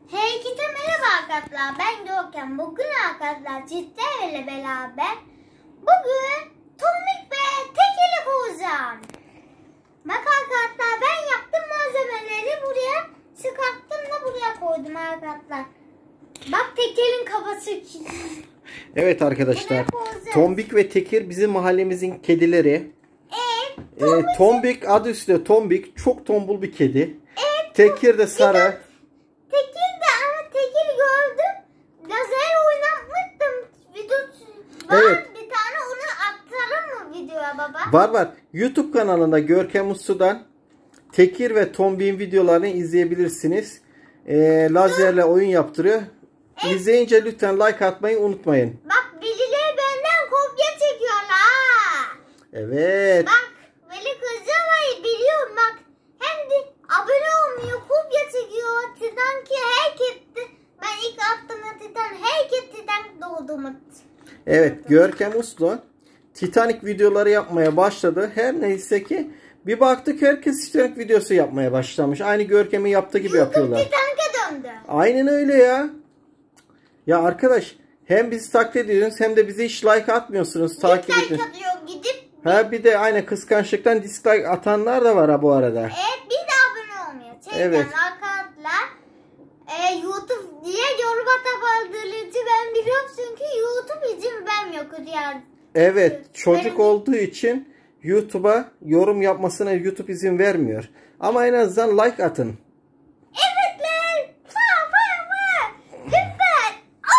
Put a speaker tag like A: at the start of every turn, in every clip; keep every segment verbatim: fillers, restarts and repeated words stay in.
A: Herkese merhaba arkadaşlar. Ben Görkem. Bugün arkadaşlar sizlerle beraber bugün Tombik ve Tekir'i kuracağım. Bak arkadaşlar, ben yaptım malzemeleri buraya çıkarttım da buraya koydum arkadaşlar. Bak Tekir'in kafası.
B: Evet arkadaşlar, Tombik ve Tekir bizim mahallemizin kedileri.
A: Evet.
B: Tombik, ee, Tombik adı üstünde Tombik, çok tombul bir kedi. Evet. Tekir de sarı.
A: Tekir de ama Tekir gördüm. Lazer oynatmıştım. Video var.
B: Evet.
A: Bir tane onu aktaralım mı videoya baba?
B: Var var. YouTube kanalında Görkem Uslu'dan Tekir ve Tombik'in videolarını izleyebilirsiniz. Ee, lazerle oyun yaptırıyor. Evet. İzleyince lütfen like atmayı unutmayın.
A: Bak birileri benden kopya çekiyorlar.
B: Evet.
A: Bak böyle kızcamayı biliyorum bak. Hem de abone olmuyor, kopya çekiyor. Titan ki herkes, ben ilk attığımda Titan herkes Titan doğduğumu.
B: Evet, Görkem Uslu Titanic videoları yapmaya başladı. Her neyse ki bir baktık herkes Titanic videosu yapmaya başlamış. Aynı Görkem'in yaptığı gibi yapıyorlar.
A: Titanic'e döndü.
B: Aynen öyle ya. Ya arkadaş, hem bizi taklit ediyorsunuz hem de bize hiç like atmıyorsunuz. Takip
A: dislike
B: ediyorsunuz.
A: atıyor gidip.
B: Ha bir de aynı kıskançlıktan dislike atanlar da var ha bu arada.
A: Evet, bir de abone olmuyor. Çekten
B: Evet.
A: arkadaşlar e, YouTube diye yorum atabilirdi ben biliyorum çünkü YouTube izin vermiyor diğer.
B: Evet, çocuk
A: Benim...
B: olduğu için YouTube'a yorum yapmasına YouTube izin vermiyor. Ama en azından like atın.
A: Evetler. Fa fa fa. Lütfen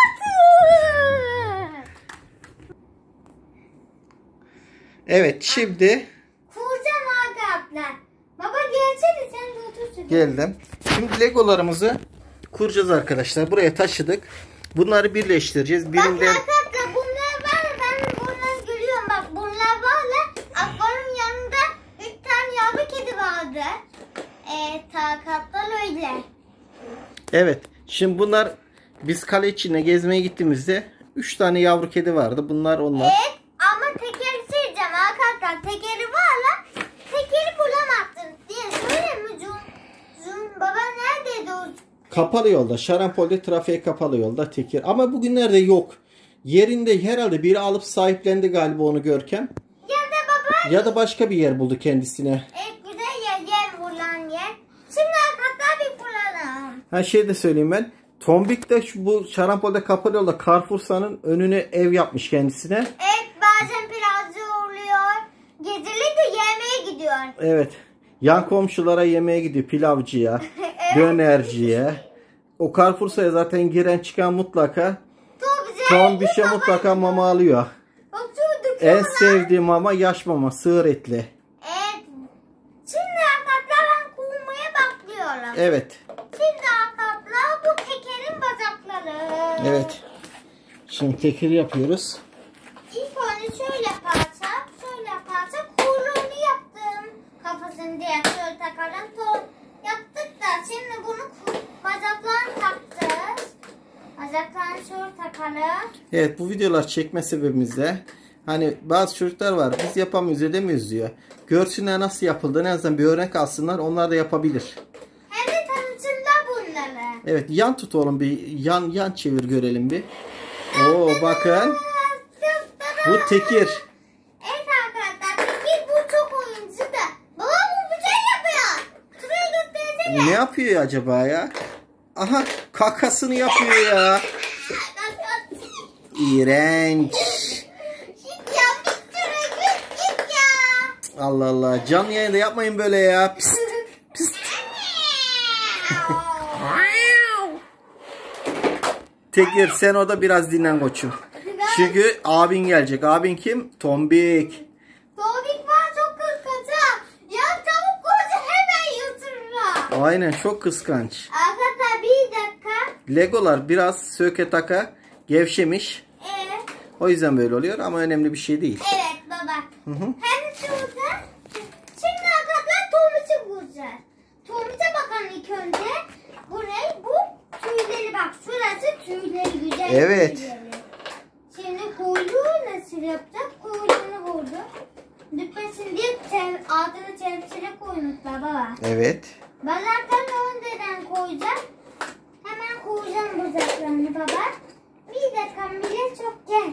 A: atın.
B: Evet, şimdi
A: Kuracağım arkadaşlar. Baba gelsene, sen de otursun.
B: geldim. Şimdi Legolarımızı kuracağız arkadaşlar. Buraya taşıdık. Bunları birleştireceğiz.
A: Bak
B: Birinden...
A: arkadaşlar bunlar var, ben bunları görüyorum. Bak bunlar var. Akvaryum yanında üç tane yavru kedi vardı. Eee takatlar öyle.
B: Evet. Şimdi bunlar, biz kale içine gezmeye gittiğimizde üç tane yavru kedi vardı. Bunlar onlar.
A: Evet ama tekeri sileceğim arkadaşlar. Tekeri var la. Tekeri bulamazsın diye söyleyeyim mi Cum? Cum baba neredeydi o?
B: Kapalı yolda. Şarampol'de trafiğe kapalı yolda Tekir. Ama bugünlerde yok. Yerinde herhalde biri alıp sahiplendi galiba onu Görkem.
A: Ya da baba.
B: Ya da başka bir yer buldu kendisine.
A: Evet güzel yer, yer bulan yer. Şimdi arkadaşlar bir bulalım.
B: Ha şey de söyleyeyim ben. Tombik de şu, bu Şarampol'de kapalı yolda Carrefour'sanın önüne ev yapmış kendisine.
A: Evet bazen plazı oluyor. Geceleri de yemeğe gidiyor.
B: Evet. Yan komşulara yemeğe gidiyor. Pilavcıya, evet. Dönerciye. O Carrefour'sa zaten giren çıkan mutlaka Tom bir şey mutlaka mama alıyor.
A: Bak,
B: en sevdiğim mama yaş mama, sığır etli.
A: Evet. Şimdi arkadaşlar ben kurmaya bakıyorum.
B: Evet.
A: Şimdi arkadaşlar bu tekerin bacakları.
B: Evet. Şimdi tekeri yapıyoruz.
A: İlk önce şöyle parça, şöyle parça kuyruğunu yaptım. Kafasını diye şöyle takalım. Tom yaptık da şimdi bunu bacaklarını takacağız. Bacaklarını şöyle takalım.
B: Evet, bu videolar çekme sebebimiz de hani bazı çocuklar var, biz yapamıyoruz edemiyoruz diyor. Görsünler nasıl yapıldığını, en azından bir örnek alsınlar, onlar da yapabilir.
A: Hem de tanıtımda bunları.
B: Evet, yan tut oğlum, bir yan yan çevir görelim bir. Oo bakın. Bu Tekir.
A: Evet arkadaşlar, Tekir bu çok oyuncu da. Baba bu bir şey yapıyor. Şuraya göstersene.
B: Ne yapıyor acaba ya? Aha, kakasını yapıyor ya. İğrenç.
A: Git ya, bir süre git git ya.
B: Allah Allah, canlı yayında yapmayın böyle ya. Pist, pist. Tekir sen orada biraz dinlen koçum. Çünkü abin gelecek. Abin kim? Tombik.
A: Tombik var, çok kıskanç. Ya tavuk koca hemen yuturlar.
B: Aynen, çok kıskanç.
A: Arkadaşlar bir dakika.
B: Legolar biraz söke taka gevşemiş.
A: Evet.
B: O yüzden böyle oluyor ama önemli bir şey değil.
A: Evet baba.
B: Hı hı.
A: Hem şurada. Şimdi arkadaşlar Tombik'e vuracağız. Tombik'e bakalım ilk önce. Bu ne? Bu tüyleri bak. Şurası tüyleri güzel.
B: Evet.
A: Tüyleri. Şimdi kuyruğu nasıl yapacak? Kuyruğunu vurdu. Dükmesin diye altına çevresine koymuşlar baba.
B: Evet.
A: Bacaklarını önceden koyacağım. Hemen baba. Bir dakika bile çok gel.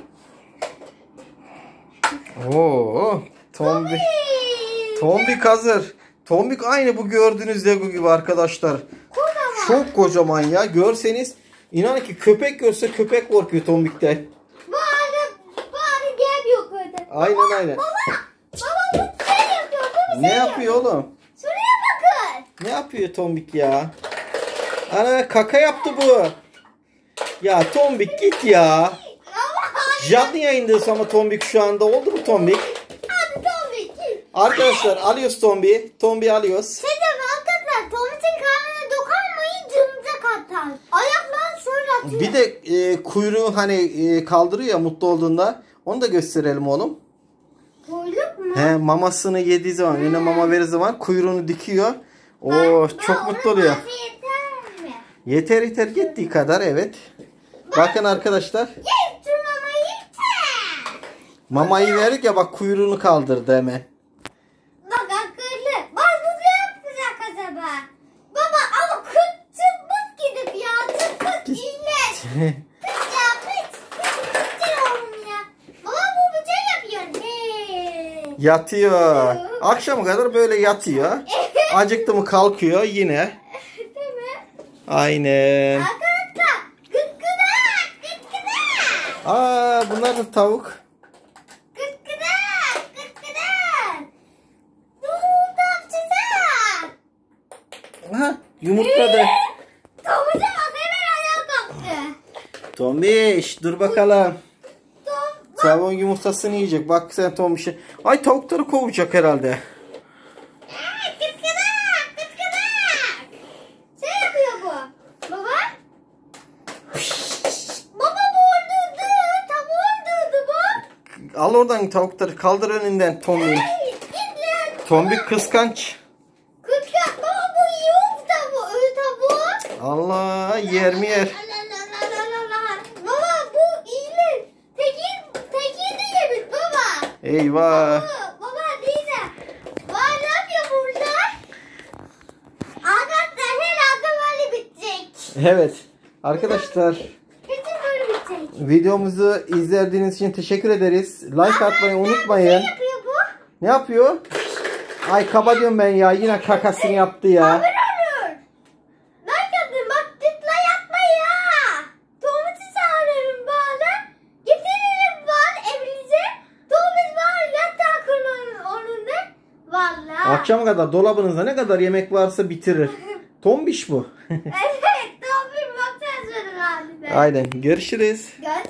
B: Oo, Tombik. Tombik hazır. Tombik aynı bu gördüğünüz Lego gibi arkadaşlar.
A: Kocaman.
B: Çok kocaman ya. Görseniz inanın ki köpek görse köpek korkuyor Tombik'ten.
A: Bu arada, bu arada gelmiyor köyde.
B: Aynen aynen.
A: Baba, baba bu şey yapıyor. Bu bir
B: Ne
A: şey
B: yapıyor oğlum?
A: Şuraya bakın.
B: Ne yapıyor Tombik ya? Ana kaka yaptı bu. Ya Tombik git ya.
A: Ama
B: Canlı yayındayız ama Tombik şu anda. Oldu mu Tombik?
A: hadi Tommy git.
B: Arkadaşlar alıyoruz Tombik'i. Tombik'i alıyoruz.
A: Siz de arkadaşlar Tommy'nin karnına dokunmayın cımca katar. Ayaklarını şöyle atıyor.
B: Bir de e, kuyruğu hani e, kaldırıyor ya mutlu olduğunda. Onu da gösterelim oğlum.
A: Kuyruk mu?
B: He, mamasını yediği zaman, önüne mama verir zaman kuyruğunu dikiyor. Oo çok mutlu oluyor.
A: Yeter mi?
B: Yeter yeter gittiği kadar evet. Bakın arkadaşlar.
A: Yeter mama yeter.
B: Mamayı verdik ya bak kuyruğunu kaldırdı hemen.
A: Bak akıllı. Bak bu ne yapacak acaba? Baba ama kıt çıkmış gidip ya. Çık kıt iyileş. Kıt ya kıt. Kıt kıt oğlum ya. Baba bu bir şey yapıyor. Hey.
B: Yatıyor. Akşama kadar böyle yatıyor. Acıktı mı kalkıyor yine.
A: Değil mi?
B: Aynen.
A: Arkadaşlar gıt gıdak gıt gıdak.
B: Aa bunlar da tavuk.
A: Gıt gıdak gıt gıdak. Dur tatlıcak.
B: Aha yumurtladı.
A: Tomuca bak hemen ayağa kalktı.
B: Tombiş dur bakalım.
A: Tom.
B: Tavuğun yumurtasını yiyecek. Bak sen Tombiş'e. Ay tavukları kovacak herhalde.
A: Aa, gıt gıdak gıt gıdak. Şey yapıyor bu. Baba. Baba bu öldürdü. Tavuğu öldürdü bu.
B: Al oradan tavukları kaldır önünden Tombik.
A: Hey, git lan.
B: Tombik kıskanç.
A: Gıt gıdak. Baba bu yok tavuğu. Ölü tavuğu.
B: Allah yer mi yer?
A: Baba bu iyilik. Tekin, tekin de yemiş baba.
B: Eyvah.
A: Baba, baba değil de. Baba ne yapıyor burada? Arkadaşlar herhalde böyle bitecek.
B: Evet. Arkadaşlar
A: Kesin böyle bitecek.
B: videomuzu izlediğiniz için teşekkür ederiz. Like atmayı unutmayın.
A: Ne yapıyor bu?
B: Ne yapıyor? Ay kaba diyorum ben ya. Yine kakasını yaptı ya.
A: Haber olur. Like atın bak tıkla yapma ya. Tomatı çağırırım bana. Getiririm bana evinize. Tomat var yatak onun onunla. Valla.
B: Akşama kadar dolabınızda ne kadar yemek varsa bitirir. Tombiş bu.
A: Evet. Tomat bakacağız benim halime.
B: Aynen. Görüşürüz.
A: Görüşürüz.